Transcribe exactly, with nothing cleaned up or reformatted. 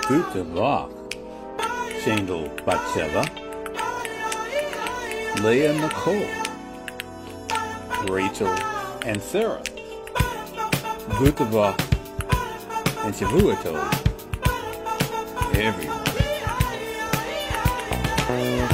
Gute Woche, Shandel Batsheva, Leah Nicole, Rachel and Sarah. Gute Woche and Shavua Tov, everyone.